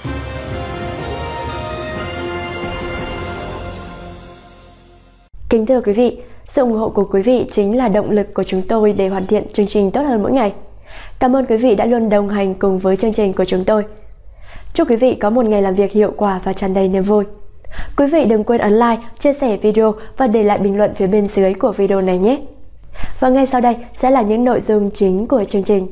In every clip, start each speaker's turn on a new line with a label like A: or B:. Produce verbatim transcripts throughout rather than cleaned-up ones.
A: Kính thưa quý vị, sự ủng hộ của quý vị chính là động lực của chúng tôi để hoàn thiện chương trình tốt hơn mỗi ngày. Cảm ơn quý vị đã luôn đồng hành cùng với chương trình của chúng tôi. Chúc quý vị có một ngày làm việc hiệu quả và tràn đầy niềm vui. Quý vị đừng quên ấn like, chia sẻ video và để lại bình luận phía bên dưới của video này nhé. Và ngay sau đây sẽ là những nội dung chính của chương trình.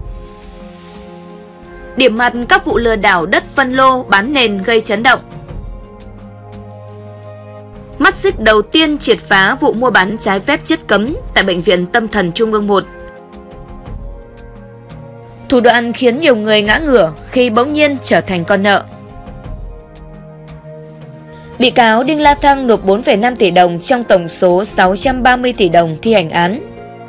B: Điểm mặt các vụ lừa đảo đất phân lô bán nền gây chấn động. Mắt xích đầu tiên triệt phá vụ mua bán trái phép chất cấm tại Bệnh viện Tâm thần Trung ương một. Thủ đoạn khiến nhiều người ngã ngửa khi bỗng nhiên trở thành con nợ. Bị cáo Đinh La Thăng nộp bốn phẩy năm tỷ đồng trong tổng số sáu trăm ba mươi tỷ đồng thi hành án.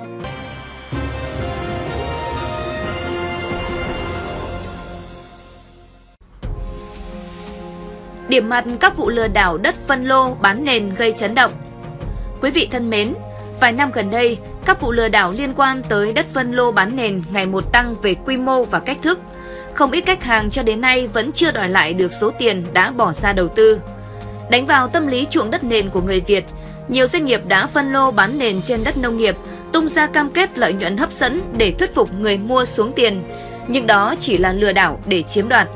B: Điểm mặt các vụ lừa đảo đất phân lô bán nền gây chấn động. Quý vị thân mến, vài năm gần đây, các vụ lừa đảo liên quan tới đất phân lô bán nền ngày một tăng về quy mô và cách thức. Không ít khách hàng cho đến nay vẫn chưa đòi lại được số tiền đã bỏ ra đầu tư. Đánh vào tâm lý chuộng đất nền của người Việt, nhiều doanh nghiệp đã phân lô bán nền trên đất nông nghiệp, tung ra cam kết lợi nhuận hấp dẫn để thuyết phục người mua xuống tiền, nhưng đó chỉ là lừa đảo để chiếm đoạt.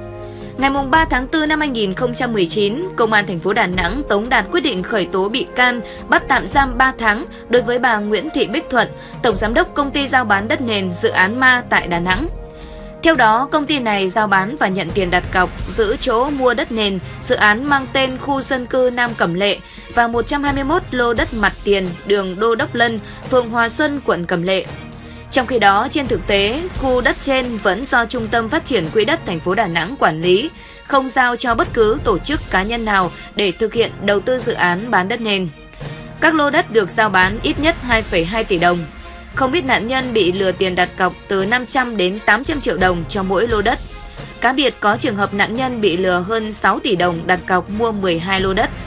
B: Ngày ba tháng tư năm hai nghìn không trăm mười chín, Công an thành phố Đà Nẵng tống đạt quyết định khởi tố bị can, bắt tạm giam ba tháng đối với bà Nguyễn Thị Bích Thuận, tổng giám đốc công ty giao bán đất nền dự án Ma tại Đà Nẵng. Theo đó, công ty này giao bán và nhận tiền đặt cọc, giữ chỗ mua đất nền, dự án mang tên khu dân cư Nam Cẩm Lệ và một trăm hai mươi mốt lô đất mặt tiền đường Đô Đốc Lân, phường Hòa Xuân, quận Cẩm Lệ. Trong khi đó, trên thực tế, khu đất trên vẫn do Trung tâm Phát triển Quỹ đất thành phố Đà Nẵng quản lý, không giao cho bất cứ tổ chức cá nhân nào để thực hiện đầu tư dự án bán đất nền. Các lô đất được giao bán ít nhất hai phẩy hai tỷ đồng. Không ít nạn nhân bị lừa tiền đặt cọc từ năm trăm đến tám trăm triệu đồng cho mỗi lô đất. Cá biệt có trường hợp nạn nhân bị lừa hơn sáu tỷ đồng đặt cọc mua mười hai lô đất.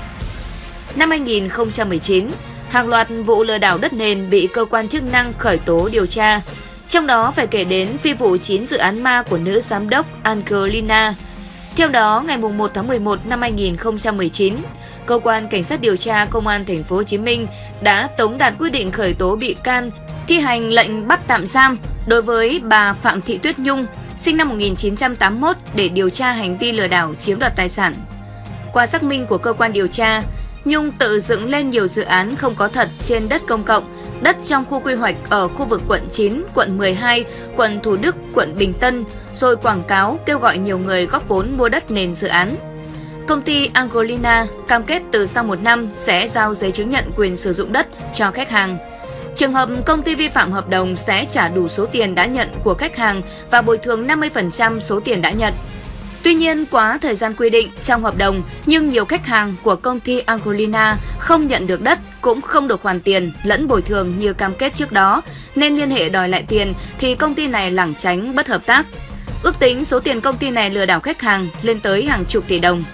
B: Năm hai nghìn không trăm mười chín, hàng loạt vụ lừa đảo đất nền bị cơ quan chức năng khởi tố điều tra. Trong đó phải kể đến phi vụ chín dự án ma của nữ giám đốc Angelina. Theo đó, ngày một tháng mười một năm hai nghìn không trăm mười chín, cơ quan cảnh sát điều tra Công an thành phố Hồ Chí Minh đã tống đạt quyết định khởi tố bị can, thi hành lệnh bắt tạm giam đối với bà Phạm Thị Tuyết Nhung, sinh năm một nghìn chín trăm tám mươi mốt để điều tra hành vi lừa đảo chiếm đoạt tài sản. Qua xác minh của cơ quan điều tra, Nhung tự dựng lên nhiều dự án không có thật trên đất công cộng, đất trong khu quy hoạch ở khu vực quận chín, quận mười hai, quận Thủ Đức, quận Bình Tân, rồi quảng cáo kêu gọi nhiều người góp vốn mua đất nền dự án. Công ty Angelina cam kết từ sau một năm sẽ giao giấy chứng nhận quyền sử dụng đất cho khách hàng. Trường hợp công ty vi phạm hợp đồng sẽ trả đủ số tiền đã nhận của khách hàng và bồi thường năm mươi phần trăm số tiền đã nhận. Tuy nhiên, quá thời gian quy định trong hợp đồng, nhưng nhiều khách hàng của công ty Angelina không nhận được đất, cũng không được hoàn tiền lẫn bồi thường như cam kết trước đó, nên liên hệ đòi lại tiền thì công ty này lảng tránh bất hợp tác. Ước tính số tiền công ty này lừa đảo khách hàng lên tới hàng chục tỷ đồng.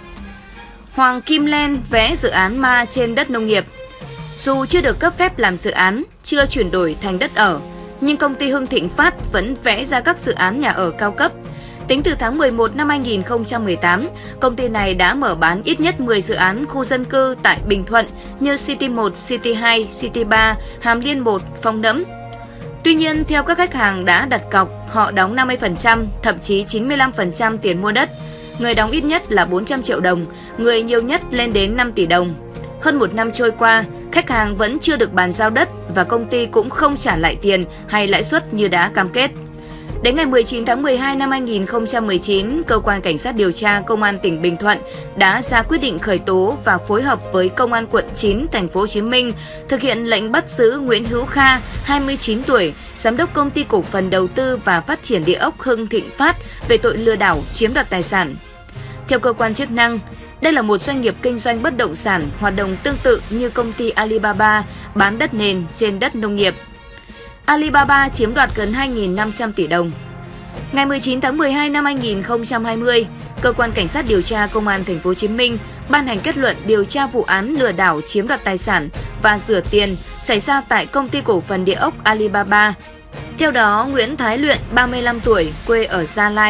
B: Hoàng Kim Len vẽ dự án ma trên đất nông nghiệp. Dù chưa được cấp phép làm dự án, chưa chuyển đổi thành đất ở, nhưng công ty Hưng Thịnh Phát vẫn vẽ ra các dự án nhà ở cao cấp. Tính từ tháng mười một năm hai nghìn không trăm mười tám, công ty này đã mở bán ít nhất mười dự án khu dân cư tại Bình Thuận như City một, City hai, City ba, Hàm Liên một, Phong Nẫm. Tuy nhiên, theo các khách hàng đã đặt cọc, họ đóng năm mươi phần trăm, thậm chí chín mươi lăm phần trăm tiền mua đất. Người đóng ít nhất là bốn trăm triệu đồng, người nhiều nhất lên đến năm tỷ đồng. Hơn một năm trôi qua, khách hàng vẫn chưa được bàn giao đất và công ty cũng không trả lại tiền hay lãi suất như đã cam kết. Đến ngày mười chín tháng mười hai năm hai nghìn không trăm mười chín, Cơ quan Cảnh sát điều tra Công an tỉnh Bình Thuận đã ra quyết định khởi tố và phối hợp với Công an quận chín, thành phố Hồ Chí Minh thực hiện lệnh bắt giữ Nguyễn Hữu Kha, hai mươi chín tuổi, giám đốc công ty cổ phần đầu tư và phát triển địa ốc Hưng Thịnh Phát về tội lừa đảo chiếm đoạt tài sản. Theo cơ quan chức năng, đây là một doanh nghiệp kinh doanh bất động sản hoạt động tương tự như công ty Alibaba bán đất nền trên đất nông nghiệp. Alibaba chiếm đoạt gần hai nghìn năm trăm tỷ đồng. Ngày mười chín tháng mười hai năm hai nghìn không trăm hai mươi, Cơ quan Cảnh sát điều tra Công an thành phố Hồ Chí Minh ban hành kết luận điều tra vụ án lừa đảo chiếm đoạt tài sản và rửa tiền xảy ra tại công ty cổ phần địa ốc Alibaba. Theo đó, Nguyễn Thái Luyện, ba mươi lăm tuổi, quê ở Gia Lai,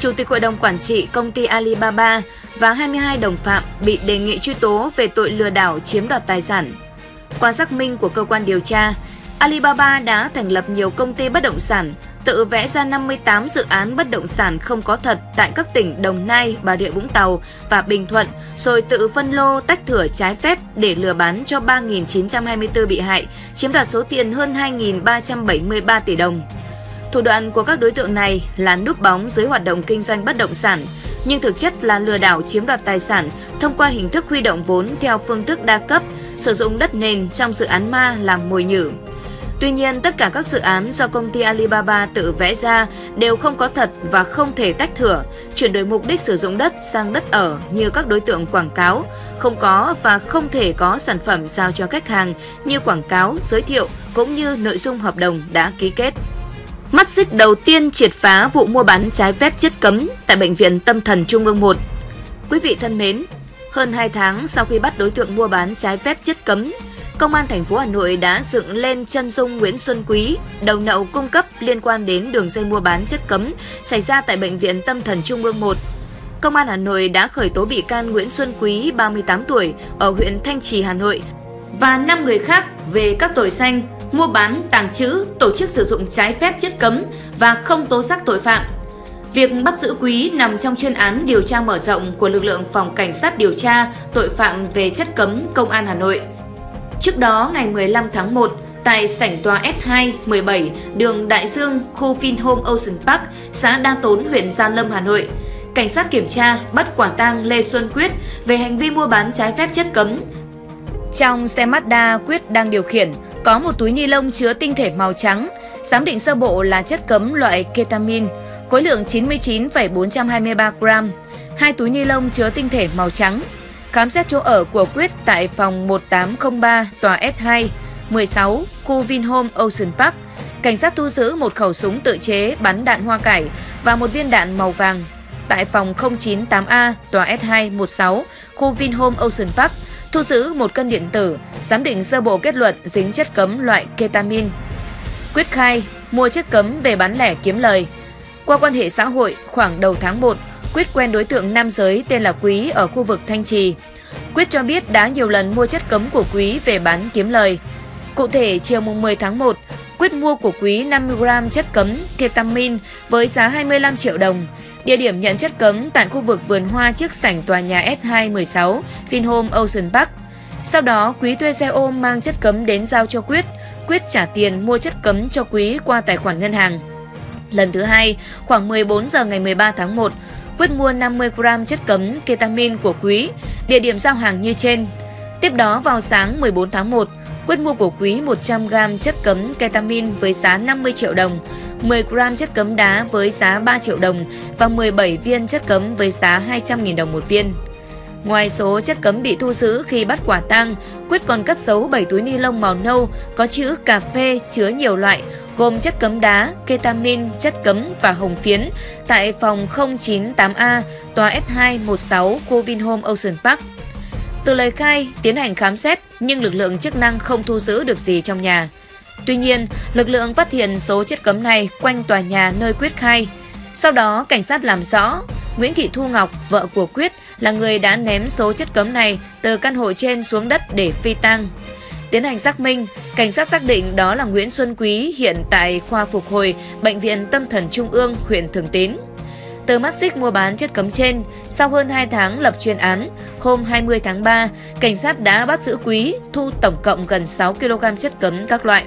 B: Chủ tịch Hội đồng Quản trị Công ty Alibaba và hai mươi hai đồng phạm bị đề nghị truy tố về tội lừa đảo chiếm đoạt tài sản. Qua xác minh của cơ quan điều tra, Alibaba đã thành lập nhiều công ty bất động sản, tự vẽ ra năm mươi tám dự án bất động sản không có thật tại các tỉnh Đồng Nai, Bà Rịa Vũng Tàu và Bình Thuận, rồi tự phân lô tách thửa trái phép để lừa bán cho ba nghìn chín trăm hai mươi tư bị hại, chiếm đoạt số tiền hơn hai nghìn ba trăm bảy mươi ba tỷ đồng. Thủ đoạn của các đối tượng này là núp bóng dưới hoạt động kinh doanh bất động sản, nhưng thực chất là lừa đảo chiếm đoạt tài sản thông qua hình thức huy động vốn theo phương thức đa cấp, sử dụng đất nền trong dự án ma làm mồi nhử. Tuy nhiên, tất cả các dự án do công ty Alibaba tự vẽ ra đều không có thật và không thể tách thửa, chuyển đổi mục đích sử dụng đất sang đất ở như các đối tượng quảng cáo, không có và không thể có sản phẩm giao cho khách hàng như quảng cáo, giới thiệu cũng như nội dung hợp đồng đã ký kết. Mắt xích đầu tiên triệt phá vụ mua bán trái phép chất cấm tại Bệnh viện Tâm thần Trung ương một. Quý vị thân mến, hơn hai tháng sau khi bắt đối tượng mua bán trái phép chất cấm, Công an thành phố Hà Nội đã dựng lên chân dung Nguyễn Xuân Quý, đầu nậu cung cấp liên quan đến đường dây mua bán chất cấm xảy ra tại Bệnh viện Tâm thần Trung ương một. Công an Hà Nội đã khởi tố bị can Nguyễn Xuân Quý, ba mươi tám tuổi, ở huyện Thanh Trì, Hà Nội và năm người khác về các tội danh mua bán, tàng trữ, tổ chức sử dụng trái phép chất cấm và không tố giác tội phạm. Việc bắt giữ Quý nằm trong chuyên án điều tra mở rộng của lực lượng Phòng Cảnh sát điều tra tội phạm về chất cấm Công an Hà Nội. Trước đó, ngày mười lăm tháng một, tại sảnh tòa S hai mười bảy, đường Đại Dương, khu Vinhome Ocean Park, xã Đa Tốn, huyện Gia Lâm, Hà Nội, cảnh sát kiểm tra bắt quả tang Lê Xuân Quyết về hành vi mua bán trái phép chất cấm. Trong xe Mazda Quyết đang điều khiển có một túi ni lông chứa tinh thể màu trắng, giám định sơ bộ là chất cấm loại ketamin, khối lượng chín mươi chín phẩy bốn trăm hai mươi ba gram, hai túi ni lông chứa tinh thể màu trắng. Khám xét chỗ ở của Quyết tại phòng một tám không ba tòa S hai mười sáu, khu Vinhome Ocean Park, cảnh sát thu giữ một khẩu súng tự chế bắn đạn hoa cải và một viên đạn màu vàng. Tại phòng không chín tám A tòa S hai một sáu, khu Vinhome Ocean Park, thu giữ một cân điện tử, giám định sơ bộ kết luận dính chất cấm loại ketamin. Quyết khai mua chất cấm về bán lẻ kiếm lời. Qua quan hệ xã hội, khoảng đầu tháng một, Quyết quen đối tượng nam giới tên là Quý ở khu vực Thanh Trì. Quyết cho biết đã nhiều lần mua chất cấm của Quý về bán kiếm lời. Cụ thể, chiều mười tháng một, Quyết mua của Quý năm mươi gram chất cấm ketamin với giá hai mươi lăm triệu đồng. Địa điểm nhận chất cấm tại khu vực vườn hoa trước sảnh tòa nhà S hai mười sáu Vinhome Ocean Park. Sau đó, Quý thuê xe ôm mang chất cấm đến giao cho Quyết. Quyết trả tiền mua chất cấm cho Quý qua tài khoản ngân hàng. Lần thứ hai, khoảng mười bốn giờ ngày mười ba tháng một, Quyết mua năm mươi gram chất cấm ketamin của Quý, địa điểm giao hàng như trên. Tiếp đó vào sáng mười bốn tháng một, Quyết mua của Quý một trăm gram chất cấm ketamin với giá năm mươi triệu đồng, mười gram chất cấm đá với giá ba triệu đồng và mười bảy viên chất cấm với giá hai trăm nghìn đồng một viên. Ngoài số chất cấm bị thu giữ khi bắt quả tang, Quyết còn cất giấu bảy túi ni lông màu nâu có chữ cà phê chứa nhiều loại gồm chất cấm đá, ketamin, chất cấm và hồng phiến tại phòng không chín tám A tòa S hai một sáu khu Vinhome Ocean Park. Từ lời khai, tiến hành khám xét nhưng lực lượng chức năng không thu giữ được gì trong nhà. Tuy nhiên, lực lượng phát hiện số chất cấm này quanh tòa nhà nơi Quyết khai. Sau đó, cảnh sát làm rõ, Nguyễn Thị Thu Ngọc, vợ của Quyết, là người đã ném số chất cấm này từ căn hộ trên xuống đất để phi tang. Tiến hành xác minh, cảnh sát xác định đó là Nguyễn Xuân Quý, hiện tại khoa phục hồi Bệnh viện Tâm thần Trung ương, huyện Thường Tín. Từ mắt xích mua bán chất cấm trên, sau hơn hai tháng lập chuyên án, hôm hai mươi tháng ba, cảnh sát đã bắt giữ Quý, thu tổng cộng gần sáu ki lô gam chất cấm các loại.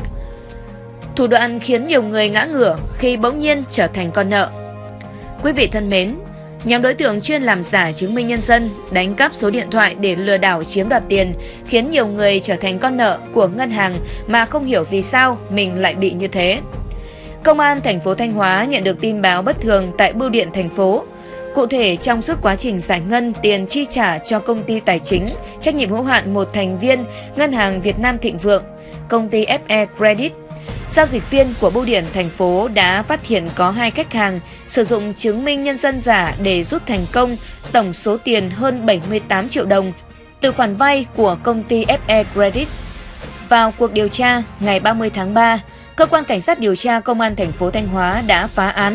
B: Thủ đoạn khiến nhiều người ngã ngửa khi bỗng nhiên trở thành con nợ. Quý vị thân mến, nhóm đối tượng chuyên làm giả chứng minh nhân dân, đánh cắp số điện thoại để lừa đảo chiếm đoạt tiền, khiến nhiều người trở thành con nợ của ngân hàng mà không hiểu vì sao mình lại bị như thế. Công an thành phố Thanh Hóa nhận được tin báo bất thường tại bưu điện thành phố. Cụ thể, trong suốt quá trình giải ngân tiền chi trả cho công ty tài chính trách nhiệm hữu hạn một thành viên Ngân hàng Việt Nam Thịnh Vượng, công ty ép e Credit, giao dịch viên của bưu điện thành phố đã phát hiện có hai khách hàng sử dụng chứng minh nhân dân giả để rút thành công tổng số tiền hơn bảy mươi tám triệu đồng từ khoản vay của công ty ép e Credit. Vào cuộc điều tra, ngày ba mươi tháng ba, Cơ quan Cảnh sát điều tra Công an thành phố Thanh Hóa đã phá án,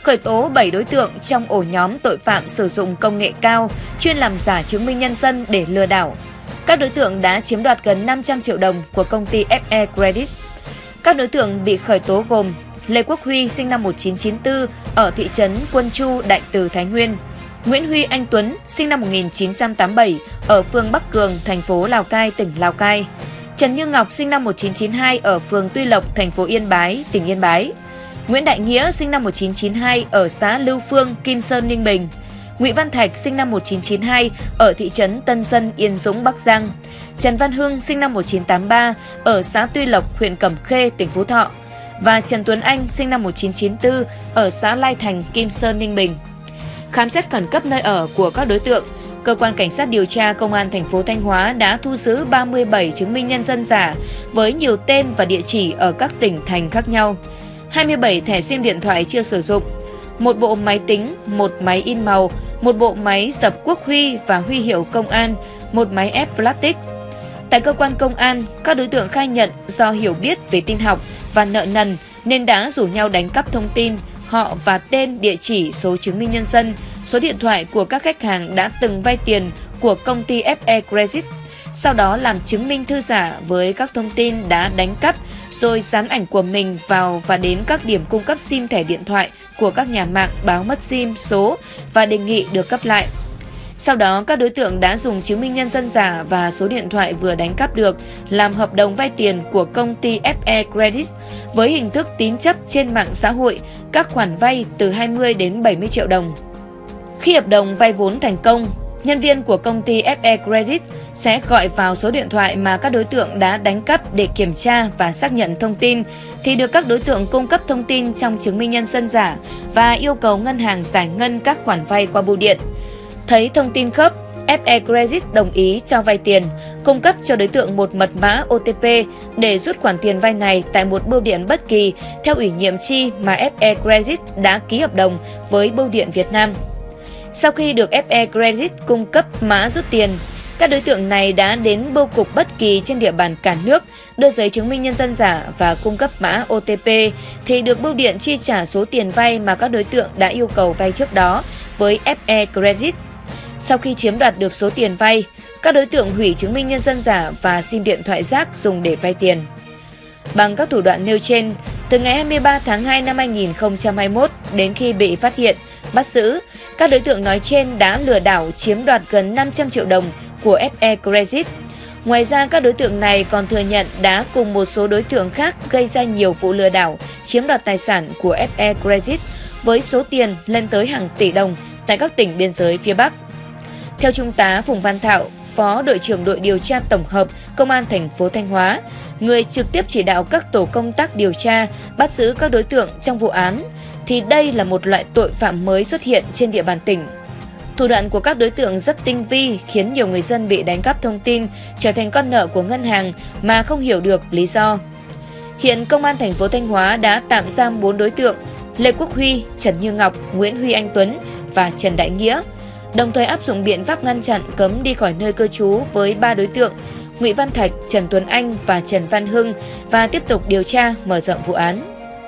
B: khởi tố bảy đối tượng trong ổ nhóm tội phạm sử dụng công nghệ cao, chuyên làm giả chứng minh nhân dân để lừa đảo. Các đối tượng đã chiếm đoạt gần năm trăm triệu đồng của công ty ép e Credit. Các đối tượng bị khởi tố gồm Lê Quốc Huy sinh năm một nghìn chín trăm chín mươi tư ở thị trấn Quân Chu, Đại Từ, Thái Nguyên, Nguyễn Huy Anh Tuấn sinh năm một nghìn chín trăm tám mươi bảy ở phường Bắc Cường, thành phố Lào Cai, tỉnh Lào Cai, Trần Như Ngọc sinh năm một nghìn chín trăm chín mươi hai ở phường Tuy Lộc, thành phố Yên Bái, tỉnh Yên Bái, Nguyễn Đại Nghĩa sinh năm một nghìn chín trăm chín mươi hai ở xã Lưu Phương, Kim Sơn, Ninh Bình, Nguyễn Văn Thạch sinh năm một nghìn chín trăm chín mươi hai ở thị trấn Tân Dân, Yên Dũng, Bắc Giang, Trần Văn Hưng sinh năm một nghìn chín trăm tám mươi ba ở xã Tuy Lộc, huyện Cẩm Khê, tỉnh Phú Thọ và Trần Tuấn Anh sinh năm một nghìn chín trăm chín mươi tư ở xã Lai Thành, Kim Sơn, Ninh Bình. Khám xét khẩn cấp nơi ở của các đối tượng, Cơ quan Cảnh sát điều tra Công an thành phố Thanh Hóa đã thu giữ ba mươi bảy chứng minh nhân dân giả với nhiều tên và địa chỉ ở các tỉnh thành khác nhau, hai mươi bảy thẻ sim điện thoại chưa sử dụng, một bộ máy tính, một máy in màu, một bộ máy dập quốc huy và huy hiệu công an, một máy ép plastic. Tại cơ quan công an, các đối tượng khai nhận do hiểu biết về tin học và nợ nần nên đã rủ nhau đánh cắp thông tin, họ và tên, địa chỉ, số chứng minh nhân dân, số điện thoại của các khách hàng đã từng vay tiền của công ty ép e Credit, sau đó làm chứng minh thư giả với các thông tin đã đánh cắp, rồi dán ảnh của mình vào và đến các điểm cung cấp sim thẻ điện thoại của các nhà mạng báo mất sim số và đề nghị được cấp lại. Sau đó, các đối tượng đã dùng chứng minh nhân dân giả và số điện thoại vừa đánh cắp được làm hợp đồng vay tiền của công ty ép e Credit với hình thức tín chấp trên mạng xã hội, các khoản vay từ hai mươi đến bảy mươi triệu đồng. Khi hợp đồng vay vốn thành công, nhân viên của công ty ép e Credit sẽ gọi vào số điện thoại mà các đối tượng đã đánh cắp để kiểm tra và xác nhận thông tin, thì được các đối tượng cung cấp thông tin trong chứng minh nhân dân giả và yêu cầu ngân hàng giải ngân các khoản vay qua bưu điện. Thấy thông tin khớp, ép e Credit đồng ý cho vay tiền, cung cấp cho đối tượng một mật mã ô tê pê để rút khoản tiền vay này tại một bưu điện bất kỳ theo ủy nhiệm chi mà ép e Credit đã ký hợp đồng với Bưu điện Việt Nam. Sau khi được ép e Credit cung cấp mã rút tiền, các đối tượng này đã đến bưu cục bất kỳ trên địa bàn cả nước, đưa giấy chứng minh nhân dân giả và cung cấp mã ô tê pê thì được bưu điện chi trả số tiền vay mà các đối tượng đã yêu cầu vay trước đó với ép e Credit. Sau khi chiếm đoạt được số tiền vay, các đối tượng hủy chứng minh nhân dân giả và sim điện thoại rác dùng để vay tiền. Bằng các thủ đoạn nêu trên, từ ngày hai mươi ba tháng hai năm hai nghìn không trăm hai mươi mốt đến khi bị phát hiện, bắt giữ, các đối tượng nói trên đã lừa đảo chiếm đoạt gần năm trăm triệu đồng của ép e Credit. Ngoài ra, các đối tượng này còn thừa nhận đã cùng một số đối tượng khác gây ra nhiều vụ lừa đảo chiếm đoạt tài sản của ép e Credit với số tiền lên tới hàng tỷ đồng tại các tỉnh biên giới phía Bắc. Theo Trung tá Phùng Văn Thạo, Phó đội trưởng đội điều tra tổng hợp Công an thành phố Thanh Hóa, người trực tiếp chỉ đạo các tổ công tác điều tra bắt giữ các đối tượng trong vụ án, thì đây là một loại tội phạm mới xuất hiện trên địa bàn tỉnh. Thủ đoạn của các đối tượng rất tinh vi khiến nhiều người dân bị đánh cắp thông tin, trở thành con nợ của ngân hàng mà không hiểu được lý do. Hiện Công an thành phố Thanh Hóa đã tạm giam bốn đối tượng Lê Quốc Huy, Trần Như Ngọc, Nguyễn Huy Anh Tuấn và Trần Đại Nghĩa, đồng thời áp dụng biện pháp ngăn chặn cấm đi khỏi nơi cư trú với ba đối tượng Nguyễn Văn Thạch, Trần Tuấn Anh và Trần Văn Hưng và tiếp tục điều tra mở rộng vụ án.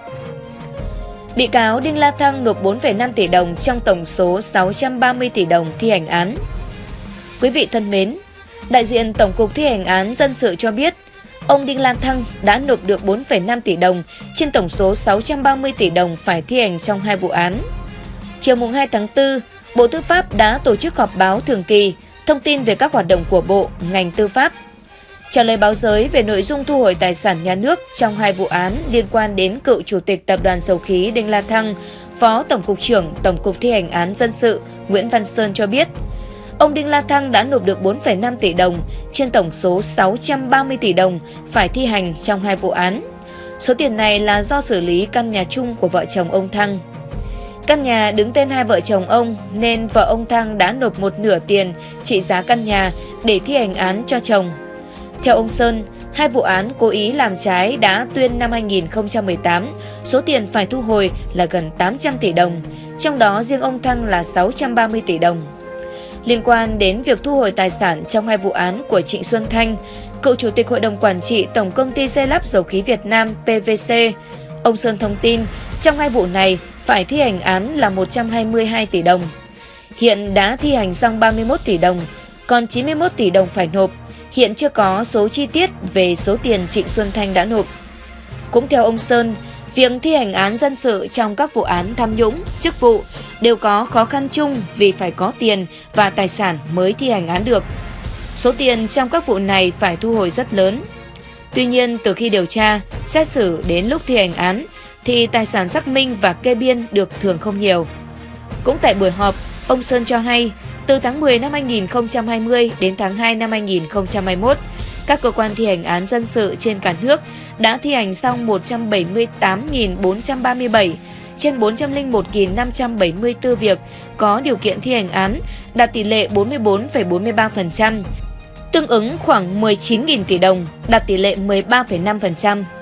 B: Bị cáo Đinh La Thăng nộp bốn phẩy năm tỷ đồng trong tổng số sáu trăm ba mươi tỷ đồng thi hành án. Quý vị thân mến, đại diện Tổng cục Thi hành án dân sự cho biết, ông Đinh La Thăng đã nộp được bốn phẩy năm tỷ đồng trên tổng số sáu trăm ba mươi tỷ đồng phải thi hành trong hai vụ án. Chiều mùng hai tháng tư, Bộ Tư pháp đã tổ chức họp báo thường kỳ, thông tin về các hoạt động của Bộ, ngành tư pháp. Trả lời báo giới về nội dung thu hồi tài sản nhà nước trong hai vụ án liên quan đến cựu Chủ tịch Tập đoàn Dầu khí Đinh La Thăng, Phó Tổng cục trưởng Tổng cục Thi hành án dân sự Nguyễn Văn Sơn cho biết, ông Đinh La Thăng đã nộp được bốn phẩy năm tỷ đồng trên tổng số sáu trăm ba mươi tỷ đồng phải thi hành trong hai vụ án. Số tiền này là do xử lý căn nhà chung của vợ chồng ông Thăng. Căn nhà đứng tên hai vợ chồng ông nên vợ ông Thăng đã nộp một nửa tiền trị giá căn nhà để thi hành án cho chồng. Theo ông Sơn, hai vụ án cố ý làm trái đã tuyên năm hai nghìn không trăm mười tám, số tiền phải thu hồi là gần tám trăm tỷ đồng, trong đó riêng ông Thăng là sáu trăm ba mươi tỷ đồng. Liên quan đến việc thu hồi tài sản trong hai vụ án của Trịnh Xuân Thanh, cựu Chủ tịch Hội đồng Quản trị Tổng công ty xây lắp Dầu khí Việt Nam pê vê xê, ông Sơn thông tin trong hai vụ này phải thi hành án là một trăm hai mươi hai tỷ đồng. Hiện đã thi hành xong ba mươi mốt tỷ đồng, còn chín mươi mốt tỷ đồng phải nộp. Hiện chưa có số chi tiết về số tiền Trịnh Xuân Thanh đã nộp. Cũng theo ông Sơn, việc thi hành án dân sự trong các vụ án tham nhũng, chức vụ đều có khó khăn chung vì phải có tiền và tài sản mới thi hành án được. Số tiền trong các vụ này phải thu hồi rất lớn. Tuy nhiên, từ khi điều tra, xét xử đến lúc thi hành án thì tài sản xác minh và kê biên được thường không nhiều. Cũng tại buổi họp, ông Sơn cho hay, từ tháng mười năm hai nghìn không trăm hai mươi đến tháng hai năm hai nghìn không trăm hai mươi mốt, các cơ quan thi hành án dân sự trên cả nước đã thi hành xong một trăm bảy mươi tám nghìn bốn trăm ba mươi bảy trên bốn trăm lẻ một nghìn năm trăm bảy mươi tư việc có điều kiện thi hành án, đạt tỷ lệ bốn mươi bốn phẩy bốn mươi ba phần trăm, tương ứng khoảng mười chín nghìn tỷ đồng, đạt tỷ lệ mười ba phẩy năm phần trăm.